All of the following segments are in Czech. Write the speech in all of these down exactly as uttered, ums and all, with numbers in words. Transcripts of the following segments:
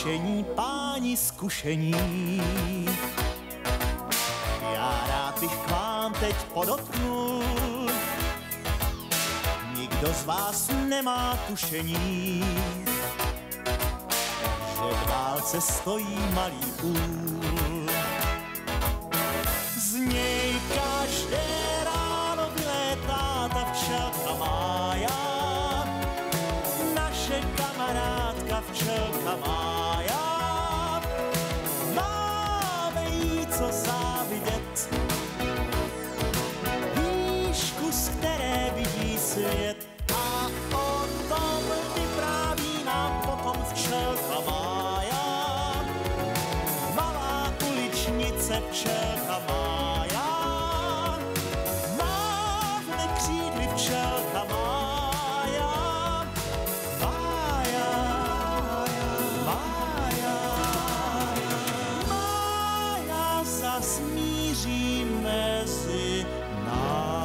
tušení, páni zkušení. Já rád bych k vám teď podotknul, nikdo z vás nemá tušení, že v válce stojí malý úl. Z něj každé ráno vylétá ta včelka Mája, naše kamarádka včelka Mája. Máme jí co závidět, výšku, z které vidí svět. A o tom vypráví nám potom včelka Mája, malá uličnice včelka Mája. Mávne křídly včelka Mája, Mája, Mája, Mája zas míří mezi nás.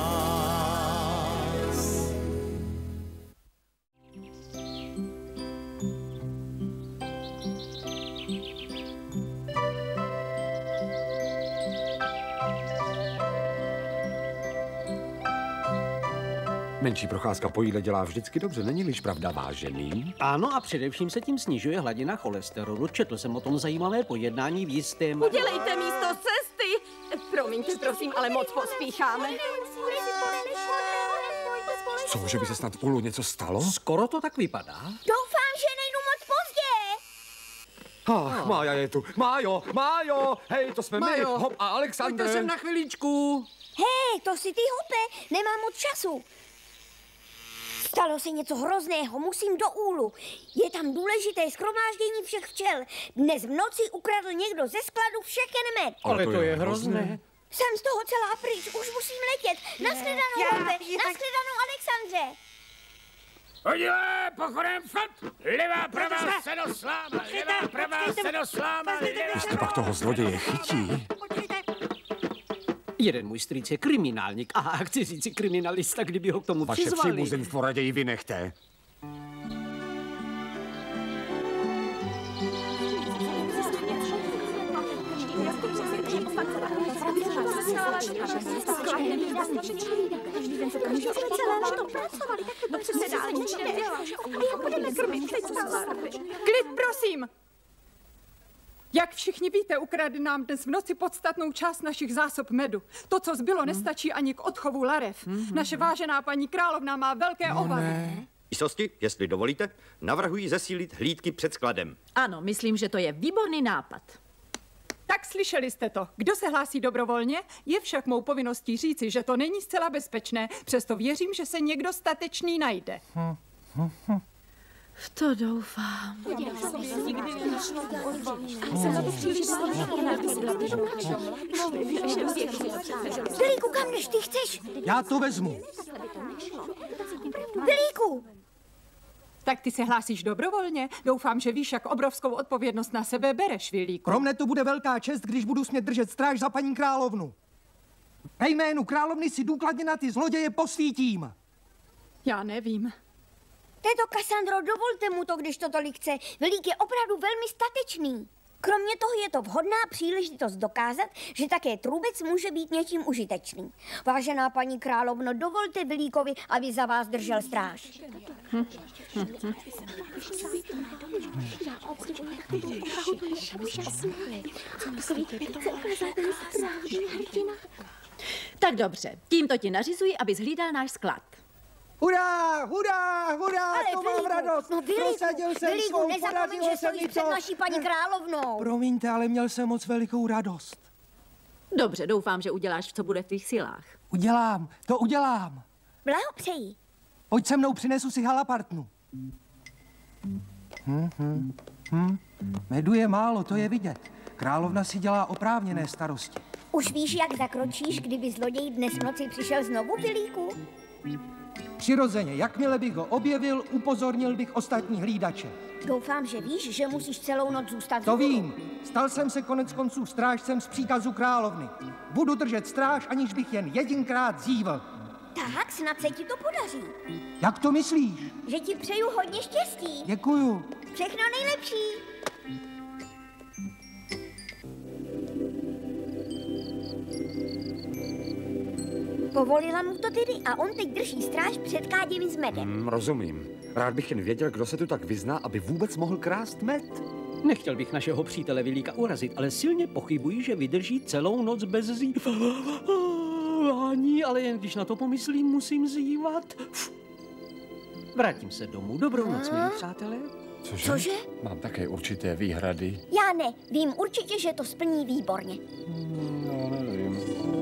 Menší procházka po jídle dělá vždycky dobře, není-liž pravda, vážený? Ano, a především se tím snižuje hladina cholesterolu. Četl jsem o tom zajímavé pojednání v jistém... Udělejte místo cesty! Promiňte, prosím, ale moc pospícháme. Co, že by se snad v úlu něco stalo? Skoro to tak vypadá. Doufám, že nejdu moc pozdě. Ach, Mája je tu. Májo, Májo, hej, to jsme Májo, my, Hop a Alexandr. Pojďte sem na chviličku. Hej, to si ty, Hope, nemám moc času. Stalo se něco hrozného, musím do úlu. Je tam důležité shromáždění všech včel. Dnes v noci ukradl někdo ze skladu všechen med. Ale to je hrozné. Jsem z toho celá pryč, už musím letět. Naschledanou, Hope, naschledanou, Alexandře. Podívej, pochodem fat! Levá, pravá, sedosláma, levá, pravá, sedosláma, levá... Jestli pak toho zloděje chytí... Jeden můj strýc je kriminálník. Aha, chci říct si kriminalista, kdyby ho k tomu Vaše přizvali. příbuzenstvo raději vynechte. Klid, prosím! Jak všichni víte, ukradl nám dnes v noci podstatnou část našich zásob medu. To, co zbylo, nestačí ani k odchovu larev. Naše vážená paní královna má velké obavy. Výsosti, jestli dovolíte, navrhuji zesílit hlídky před skladem. Ano, myslím, že to je výborný nápad. Tak slyšeli jste to. Kdo se hlásí dobrovolně? Je však mou povinností říci, že to není zcela bezpečné. Přesto věřím, že se někdo statečný najde. V to doufám. Bilíku, kam jdeš, ty chceš? Já to vezmu. Bilíku! Tak ty se hlásíš dobrovolně? Doufám, že víš, jak obrovskou odpovědnost na sebe bereš, Vilíku. Pro mne to bude velká čest, když budu smět držet stráž za paní královnu. Ve jménu královny si důkladně na ty zloděje posvítím. Já nevím. Této Kassandro, dovolte mu to, když to tolik chce. Vilík je opravdu velmi statečný. Kromě toho je to vhodná příležitost dokázat, že také trubec může být něčím užitečný. Vážená paní královno, dovolte Vilíkovi, aby za vás držel stráž. Hm. Hm. Hm. Tak dobře, tímto ti nařizuji, abys hlídal náš sklad. Hurá, hurá, hurá, Ale to mám Vilíku, radost. no Vilíku, Prosadil jsem Vilíku, svou, nezapomeň, podařilo že se mi stojíš před to. naší paní královnou. Promiňte, ale měl jsem moc velikou radost. Dobře, doufám, že uděláš, co bude v tvých silách. Udělám, to udělám. Blahopřeji. Pojď se mnou, přinesu si halapartnu. Hm, hm, hm. Medu je málo, to je vidět. Královna si dělá oprávněné starosti. Už víš, jak zakročíš, kdyby zloděj dnes v noci přišel znovu, Vilíku? Přirozeně, jakmile bych ho objevil, upozornil bych ostatní hlídače. Doufám, že víš, že musíš celou noc zůstat. To vím. Stal jsem se konec konců strážcem z příkazu královny. Budu držet stráž, aniž bych jen jedinkrát zívl. Tak, snad se ti to podaří. Jak to myslíš? Že ti přeju hodně štěstí. Děkuju. Všechno nejlepší. Povolila mu to tedy a on teď drží stráž před káděmi s medem. Hmm, rozumím. Rád bych jen věděl, kdo se tu tak vyzná, aby vůbec mohl krást med. Nechtěl bych našeho přítele Vilíka urazit, ale silně pochybuji, že vydrží celou noc bez zívání, ale jen když na to pomyslím, musím zívat. Vrátím se domů. Dobrou noc, milí přátelé. Cože? Cože? Mám také určité výhrady. Já ne, vím určitě, že to splní výborně. No, nevím.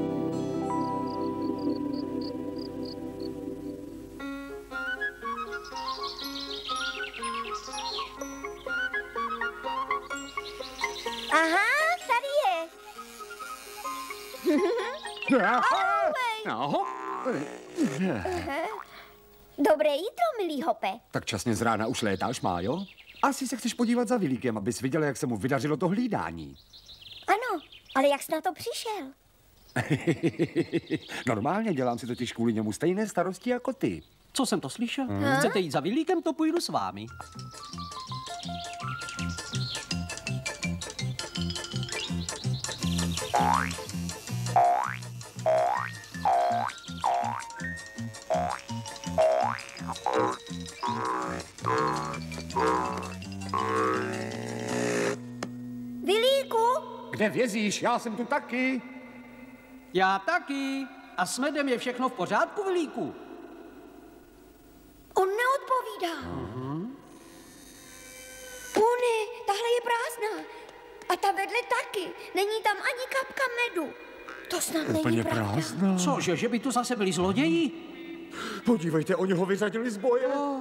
Aha, tady je. Ahoj. Dobré jítro, milý Hope. Tak časně z rána už létáš, Májo? Asi se chceš podívat za Vilíkem, abys viděl, jak se mu vydařilo to hlídání. Ano, ale jak jsi na to přišel? Normálně dělám si totiž kvůli němu stejné starosti jako ty. Co jsem to slyšel? Hmm? Chcete jít za Vilíkem, to půjdu s vámi. Vilíku? Kde vězíš? Já jsem tu taky. Já taky. A s medem je všechno v pořádku, Vilíku? On neodpovídá. Uh-huh. O ne, tahle je prázdná. A ta vedle taky. Není tam ani kapka medu. To snad Úplně není pravda. prázdná. Cože, že by tu zase byli zloději? Podívejte, oni ho vyřadili z boje. Oh.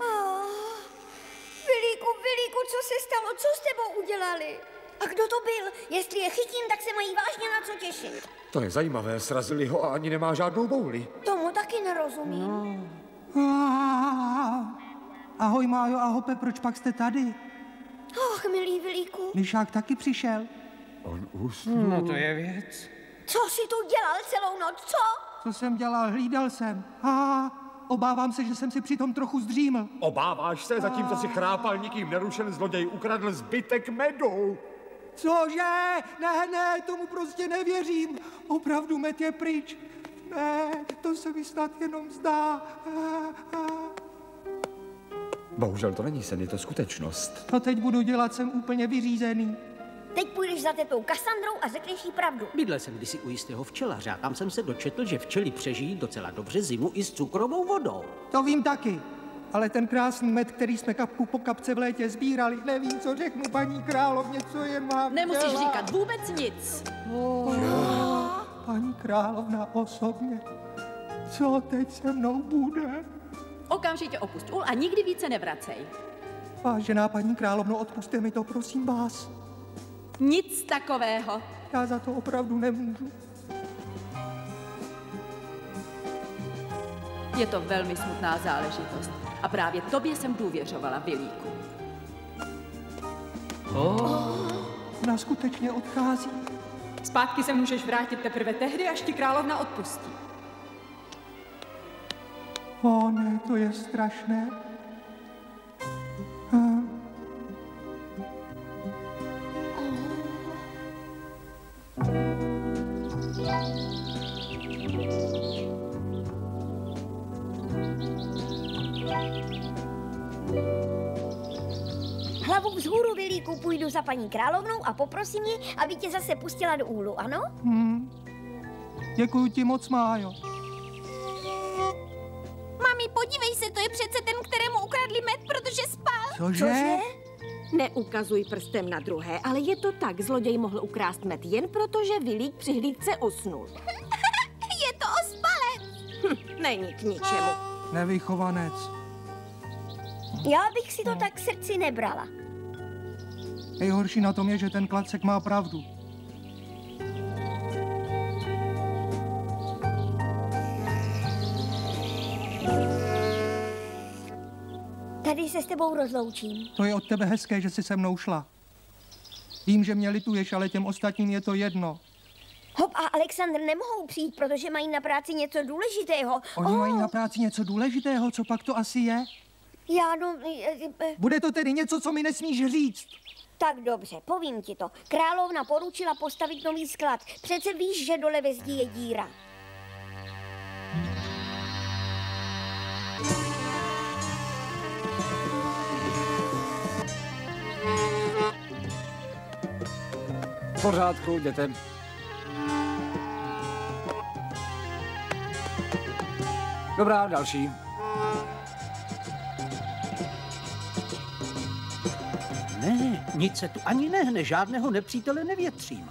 Vilíku, Vilíku, co se stalo? Co s tebou udělali? A kdo to byl? Jestli je chytím, tak se mají vážně na co těšit. To je zajímavé, srazili ho a ani nemá žádnou bouli. Tomu taky nerozumím. No. Ahoj, Májo a Hope, proč pak jste tady? Och, milý Vilíku. Myšák taky přišel. On usnul. No to je věc. Co jsi tu dělal celou noc, co? Co jsem dělal? Hlídal jsem. A obávám se, že jsem si přitom trochu zdříml. Obáváš se, zatímco si chrápal, nikým nerušen zloděj ukradl zbytek medu. Cože? Ne, ne, tomu prostě nevěřím. Opravdu med je pryč. Ne, to se mi snad jenom zdá. Bohužel to není sen, je to skutečnost. Co teď budu dělat, jsem úplně vyřízený. Teď půjdeš za tetou Kassandrou a řekneš jí pravdu. Bydlel jsem kdysi u jistého včelaře a tam jsem se dočetl, že včely přežijí docela dobře zimu i s cukrovou vodou. To vím taky. Ale ten krásný med, který jsme kapku po kapce v létě sbírali, nevím, co řeknu paní královně, co jen mám Nemusíš dělat. říkat vůbec nic. Oh, paní královna osobně, co teď se mnou bude? Okamžitě opusť ul a nikdy více nevracej. Vážená paní královno, odpusťte mi to, prosím vás. Nic takového. Já za to opravdu nemůžu. Je to velmi smutná záležitost. A právě tobě jsem důvěřovala, Vilíku. Oh. Ona skutečně odchází. Zpátky se můžeš vrátit teprve tehdy, až ti královna odpustí. O ne, to je strašné. Hm. Hlavu vzhůru, Vilíku, půjdu za paní královnou a poprosím ji, aby tě zase pustila do úlu, ano? Hm. Děkuji ti moc, Májo. Mami, podívej se, to je přece ten, kterému ukradli med, protože spal. Cože? Cože? Neukazuj prstem na druhé, ale je to tak. Zloděj mohl ukrást med jen proto, že Vilík při hlídce usnul. Je to ospalec. Hm, není k ničemu. Nevychovanec. Já bych si to tak k srdci nebrala. Nejhorší na tom je, že ten klacek má pravdu. Tady se s tebou rozloučím. To je od tebe hezké, že jsi se mnou šla. Vím, že mě lituješ, ale těm ostatním je to jedno. Hop a Alexandr nemohou přijít, protože mají na práci něco důležitého. Oni oh. mají na práci něco důležitého, co pak to asi je? Já no... Bude to tedy něco, co mi nesmíš říct. Tak dobře, povím ti to. Královna poručila postavit nový sklad. Přece víš, že dole ve zdi je díra. V pořádku, jděte. Dobrá, další. Ne, nic se tu ani nehne, žádného nepřítele nevětřím.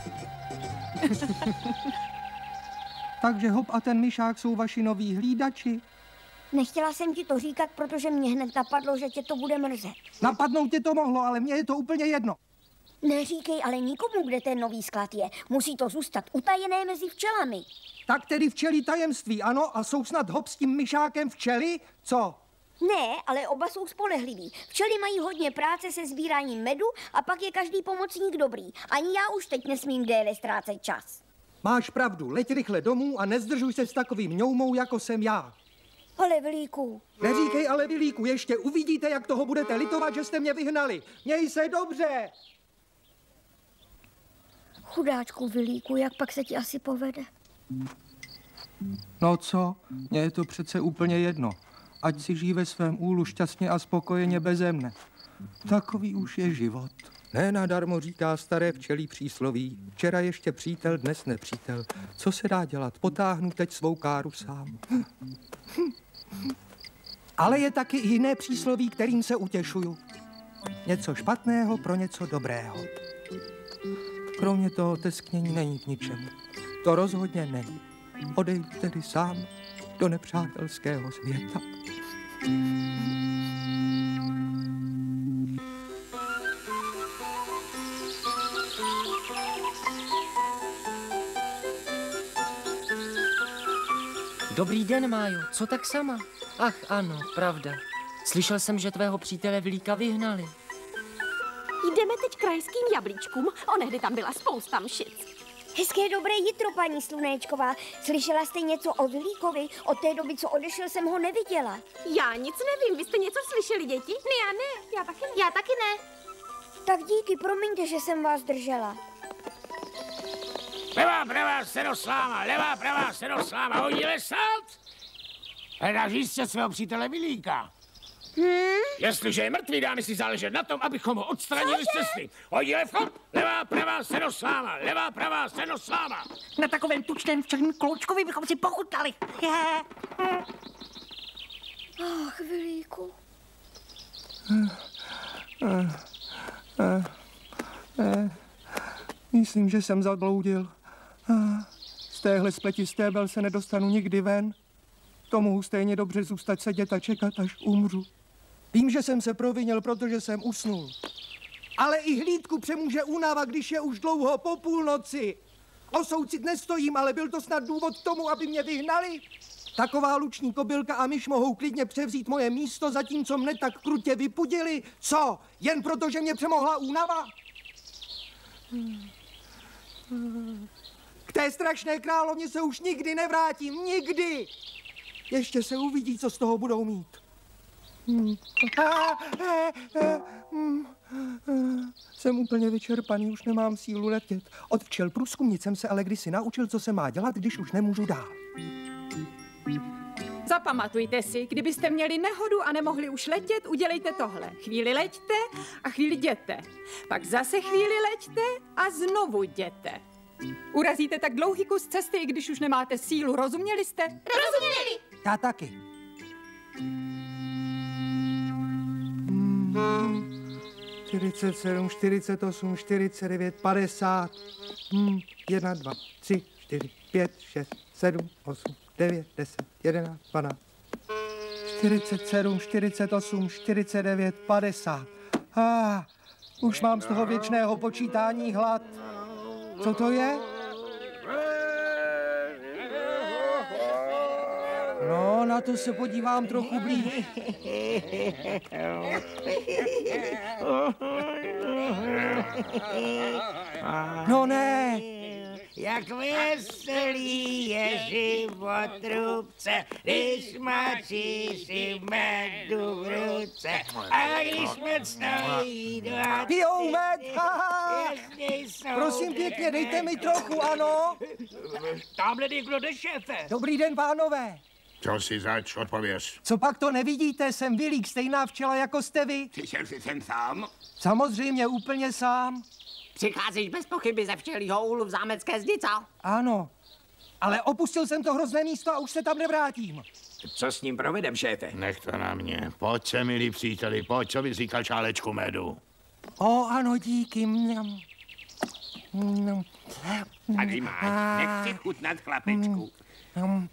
Takže Hop a ten myšák jsou vaši noví hlídači. Nechtěla jsem ti to říkat, protože mě hned napadlo, že tě to bude mrzet. Napadnout tě to mohlo, ale mně je to úplně jedno. Neříkej ale nikomu, kde ten nový sklad je. Musí to zůstat utajené mezi včelami. Tak tedy včelí tajemství, ano? A jsou snad Hop s tím myšákem včely? Co? Ne, ale oba jsou spolehliví. Včely mají hodně práce se sbíráním medu a pak je každý pomocník dobrý. Ani já už teď nesmím déle ztrácet čas. Máš pravdu, leď rychle domů a nezdržuj se s takovým ňoumou, jako jsem já. Ale Vilíku. Neříkej ale Vilíku, ještě uvidíte, jak toho budete litovat, že jste mě vyhnali. Měj se dobře. Chudáčku Vilíku, jak pak se ti asi povede? No co, mně je to přece úplně jedno. Ať si žijí ve svém úlu šťastně a spokojeně beze mne. Takový už je život. Ne nadarmo říká staré včelí přísloví. Včera ještě přítel, dnes nepřítel. Co se dá dělat? Potáhnu teď svou káru sám. Ale je taky jiné přísloví, kterým se utěšuju. Něco špatného pro něco dobrého. Kromě toho tesknění není k ničemu. To rozhodně není. Odejď tedy sám do nepřátelského světa. Dobrý den, Májo. Co tak sama? Ach, ano, pravda. Slyšel jsem, že tvého přítele Vilíka vyhnali. Jdeme teď k krajským jablíčkům. Onehdy tam byla spousta mšic. Hezké dobré jitro, paní Slunéčková. Slyšela jste něco o Vilíkovi? Od té doby, co odešel, jsem ho neviděla. Já nic nevím. Vy jste něco slyšeli, děti? Ne, já ne. Já taky ne. Já taky ne. Tak díky, promiňte, že jsem vás držela. Levá, pravá, sedosláma, levá, pravá, sedosláma, hodí lesat. Hledáš jistě svého přítele Vilíka. Hmm? Jestliže je mrtvý, dá mi si záležet na tom, abychom ho odstranili z cesty. Hodí lev, hop, levá, pravá, sedosláma, levá, pravá, sedosláma. Na takovém tučném včelím kloučkovi bychom si pochutnali. Ach, Vilíku. Eh, eh, eh, myslím, že jsem zabloudil. Eh, z téhle spletisté bel se nedostanu nikdy ven. To mohu stejně dobře zůstat sedět a čekat, až umřu. Vím, že jsem se provinil, protože jsem usnul. Ale i hlídku přemůže únava, když je už dlouho po půlnoci. O soucit nestojím, ale byl to snad důvod k tomu, aby mě vyhnali. Taková luční kobylka a myš mohou klidně převzít moje místo, zatímco mne tak krutě vypudili. Co? Jen proto, že mě přemohla únava? K té strašné královně se už nikdy nevrátím. Nikdy! Ještě se uvidí, co z toho budou mít. Hmm. Jsem úplně vyčerpaný, už nemám sílu letět. Od včel průzkumnic jsem se ale kdysi naučil, co se má dělat, když už nemůžu dál. Zapamatujte si, kdybyste měli nehodu a nemohli už letět, udělejte tohle. Chvíli leďte a chvíli jděte. Pak zase chvíli leďte a znovu jděte. Urazíte tak dlouhý kus cesty, i když už nemáte sílu. Rozuměli jste? Rozuměli! Já taky. čtyřicet sedm, čtyřicet osm, čtyřicet devět, padesát. Hmm. jedna, dva, tři, čtyři, pět, šest, sedm, osm, devět, deset, jedenáct, dvanáct. čtyřicet sedm, čtyřicet osm, čtyřicet devět, padesát. Ah, už mám z toho věčného počítání hlad. Co to je? No, na to se podívám trochu blíž. No ne, jak veselý je život trubce, když mačíš si medu v ruce. A když med stojí dva... Pijou med, haha! Prosím pěkně, dejte mi trochu, ano? Tamhle někdo jde, šéfe. Dobrý den, pánové. Co si zač, odpověz. Co pak to nevidíte, jsem Vilík, stejná včela jako jste vy. Přišel jsi sem sám? Samozřejmě, úplně sám. Přicházíš bez pochyby ze včelího úlu v zámecké zdi, co? Ano, ale opustil jsem to hrozné místo a už se tam nevrátím. Co s ním provedem, šéfe? Nech to na mě. Pojď se, milí příteli, pojď, co bys říkal šálečku medu? O, ano, díky. Mňam. Mňam. Tady máš, nech si chutnat, chlapečku. Mňam.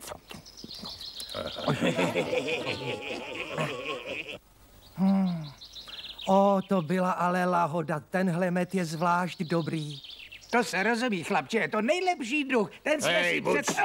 Hmm. O, to byla ale lahoda. Tenhle med je zvlášť dobrý. To se rozumí, chlapče, je to nejlepší druh. Ten jsme Hej, si před...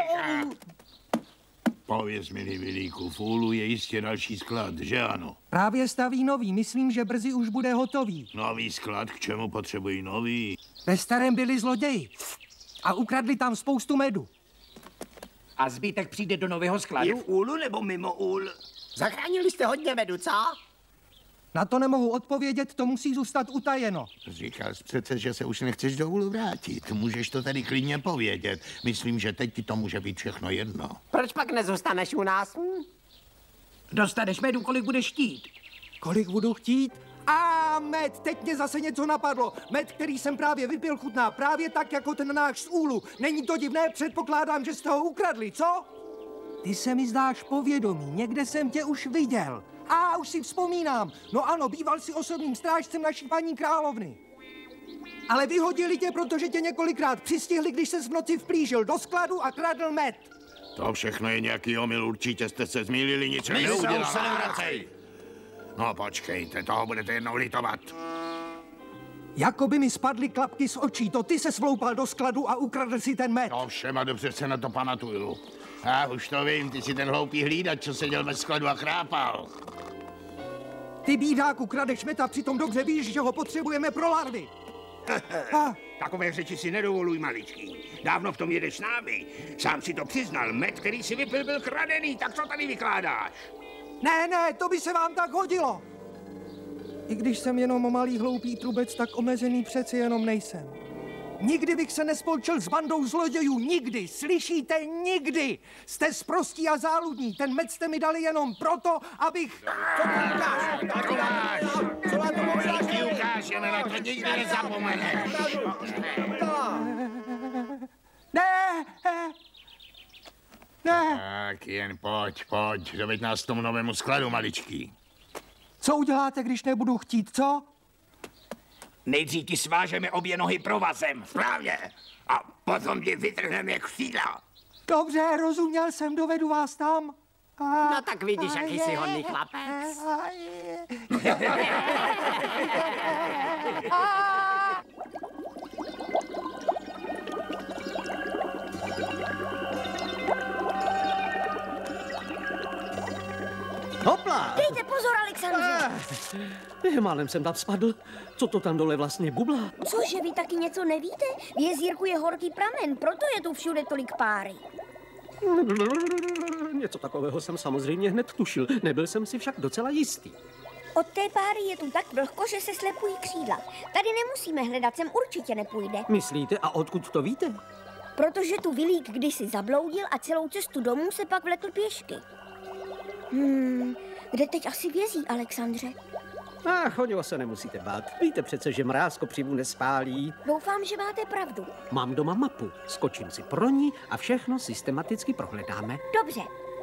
Pověz, milý Vilíku, v úlu je jistě další sklad, že ano? Právě staví nový, myslím, že brzy už bude hotový. Nový sklad, k čemu potřebují nový? Ve starém byli zloději a ukradli tam spoustu medu. A zbytek přijde do nového skladu? Je v úlu nebo mimo úl? Zachránili jste hodně medu, co? Na to nemohu odpovědět, to musí zůstat utajeno. Říkal jsi přece, že se už nechceš do úlu vrátit. Můžeš to tady klidně povědět. Myslím, že teď ti to může být všechno jedno. Proč pak nezůstaneš u nás? Hm? Dostaneš medu, kolik budeš chtít. Kolik budu chtít? A med, teď mě zase něco napadlo. Med, který jsem právě vypil, chutná právě tak, jako ten náš z úlu. Není to divné, předpokládám, že jste ho ukradli, co? Ty se mi zdáš povědomý, někde jsem tě už viděl. A už si vzpomínám. No ano, býval si osobním strážcem naší paní královny. Ale vyhodili tě, protože tě několikrát přistihli, když ses v noci vplížil do skladu a kradl med. To všechno je nějaký omyl, určitě jste se zmýlili, nic My neudělal. se nevracej. No počkejte, toho budete jednou litovat. Jakoby mi spadly klapky z očí, to ty se svloupal do skladu a ukradl si ten med. No všem a dobře se na to pamatuju. A už to vím, ty jsi ten hloupý hlídač, co seděl ve skladu a chrápal. Ty bídáku kradeš med a přitom dobře víš, že ho potřebujeme pro larvy. A. Takové řeči si nedovoluj, maličký. Dávno v tom jedeš s námi. Sám si to přiznal, med, který si vypil, byl kradený, tak co tady vykládáš? Ne, ne, to by se vám tak hodilo. I když jsem jenom malý hloupý trubec, tak omezený přeci jenom nejsem. Nikdy bych se nespolčil s bandou zlodějů, nikdy, slyšíte, nikdy. Jste sprostí a záludní, ten med jste mi dali jenom proto, abych... Co na to ukáž? Ti ukážeme, na to nikdy nezapomeneš. Ne, ne, ne. Tak jen pojď, pojď, doveď nás k tomu novému skladu, maličký. Co uděláte, když nebudu chtít, co? Nejdřív ti svážeme obě nohy provazem. Správně. A potom ti vytrhneme křídla. Dobře, rozuměl jsem, dovedu vás tam. A, no tak vidíš, jaký jsi hodný chlapec. Hopla! Dejte pozor, Alexandře. Ah, málem jsem tam spadl. Co to tam dole vlastně bublá? Cože, vy taky něco nevíte? V jezírku je horký pramen, proto je tu všude tolik páry. Něco takového jsem samozřejmě hned tušil. Nebyl jsem si však docela jistý. Od té páry je tu tak vlhko, že se slepují křídla. Tady nemusíme hledat, sem určitě nepůjde. Myslíte? A odkud to víte? Protože tu Vilík kdysi zabloudil a celou cestu domů se pak vlekl pěšky. Hmm, kde teď asi vězí, Alexandře? Ach, o něho se nemusíte bát. Víte přece, že mráz kopřivu nespálí. Doufám, že máte pravdu. Mám doma mapu. Skočím si pro ní a všechno systematicky prohledáme. Dobře.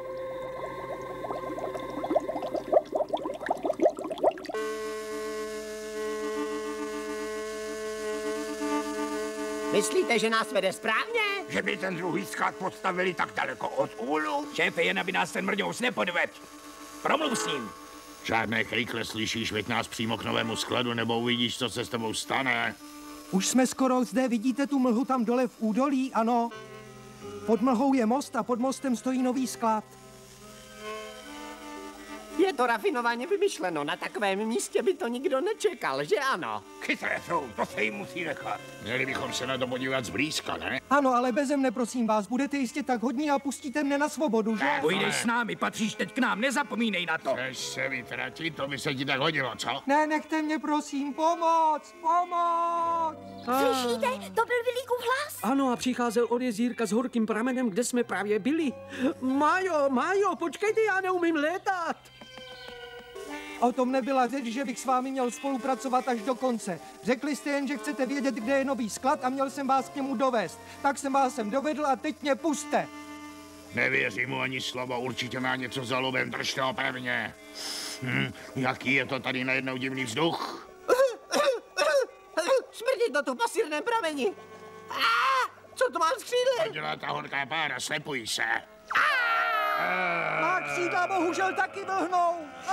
Myslíte, že nás vede správně? Že by ten druhý sklad postavili tak daleko od úlu? Šéfe, jen aby nás ten mrňous nepodvedl. Promluv s ním. Žádné krikle, slyšíš, veď nás přímo k novému skladu, nebo uvidíš, co se s tebou stane. Už jsme skoro zde, vidíte tu mlhu tam dole v údolí, ano? Pod mlhou je most a pod mostem stojí nový sklad. Je to rafinovaně vymyšleno, na takovém místě by to nikdo nečekal, že ano? Chytré jsou, to se jim musí nechat. Měli bychom se na to podívat zblízka, ne? Ano, ale beze mne, prosím vás, budete jistě tak hodní a pustíte mne na svobodu, že? Půjdeš s námi, patříš teď k nám, nezapomínej na to. Chceš se vytratit, to by se ti tak hodilo, co? Ne, nechte mě, prosím, pomoc, pomoc! Slyšíte? To byl Vilíkův hlas. Ano, a přicházel od jezírka s horkým pramenem, kde jsme právě byli. Májo, Májo, počkejte, já neumím létat. O tom nebyla řeč, že bych s vámi měl spolupracovat až do konce. Řekli jste jen, že chcete vědět, kde je nový sklad a měl jsem vás k němu dovést. Tak jsem vás sem dovedl a teď mě puste. Nevěřím mu ani slovo, určitě má něco za lubem, držte ho pevně. Hm, jaký je to tady najednou divný vzduch? Smrdí to tu po sírném prameni. Ah, co to má z křídle? To dělá ta horká pára, slepuj se. Má křídla bohužel taky vlhnou.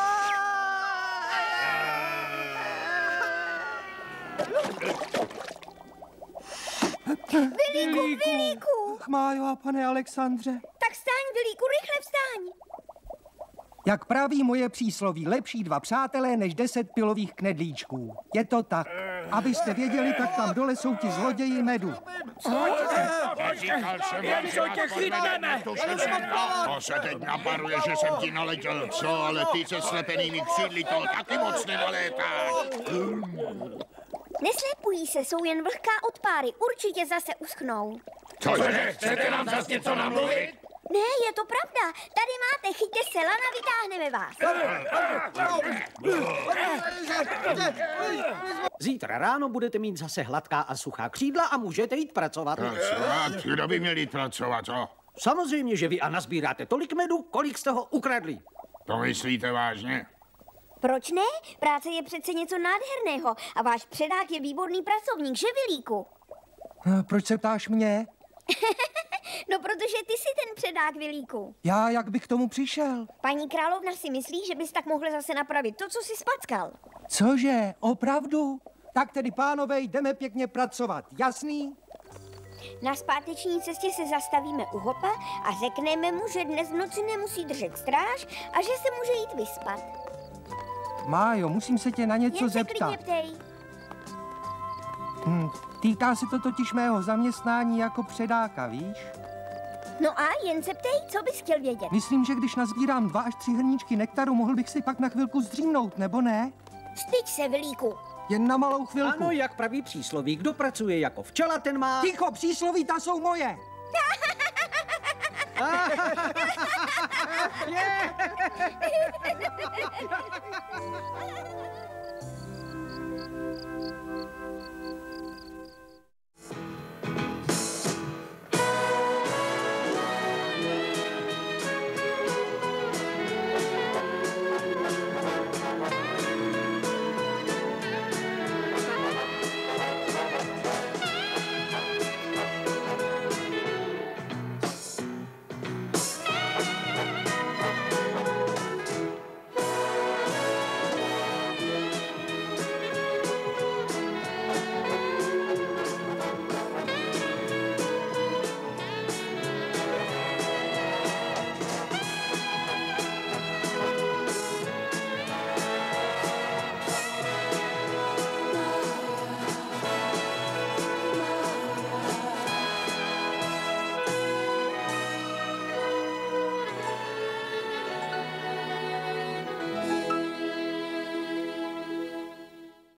Vilíku, Vilíku! Májo a pane Alexandře. Tak vstaň, Vilíku, rychle vstaň! Jak praví moje přísloví, lepší dva přátelé než deset pilových knedlíčků. Je to tak. Abyste věděli, tak tam dole jsou ti zloději medu. Říkal jsem vám, že vás podvedeme, to se teď naparuje, že jsem ti naletěl, co? Ale ty se slepenými křídly toho taky moc nenalétáš. Neslepují se, jsou jen vlhká od páry, určitě zase uschnou. Cože, chcete nám zase něco namluvit? Ne, je to pravda. Tady máte, chyťte se, lana, vytáhneme vás. Zítra ráno budete mít zase hladká a suchá křídla a můžete jít pracovat. Pracovat? Kdo by měl jít pracovat, co? Samozřejmě, že vy a nazbíráte tolik medu, kolik jste ho ukradli. To myslíte vážně? Proč ne? Práce je přece něco nádherného a váš předák je výborný pracovník, že, Vilíku? Proč se ptáš mě? No, protože ty jsi ten předák, Vilíku. Já, jak bych k tomu přišel? Paní královna si myslí, že bys tak mohl zase napravit to, co jsi spackal. Cože, opravdu? Tak tedy, pánové, jdeme pěkně pracovat, jasný? Na zpáteční cestě se zastavíme u hopa a řekneme mu, že dnes v noci nemusí držet stráž a že se může jít vyspat. Májo, musím se tě na něco Jen se zeptat. klidně ptej. Hm, týká se to totiž mého zaměstnání jako předáka, víš? No a jen se ptej, co bys chtěl vědět. Myslím, že když nazbírám dva až tři hrníčky nektaru, mohl bych si pak na chvilku zdřímnout, nebo ne? Styď se, Vilíku. Jen na malou chvilku. Ano, jak praví přísloví, kdo pracuje jako včela, ten má... Ticho, přísloví, ta jsou moje! Yeah.